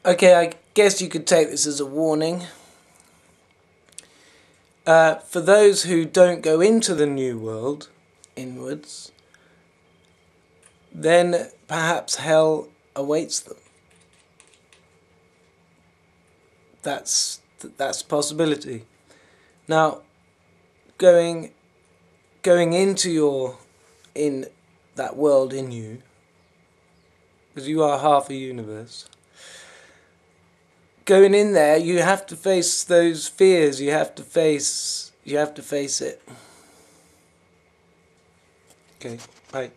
Okay, I guess you could take this as a warning. For those who don't go into the new world inwards, then perhaps hell awaits them. That's a possibility. Now, going into in that world in you, because you are half a universe. Going in there, you have to face those fears. You have to face it. Okay, bye.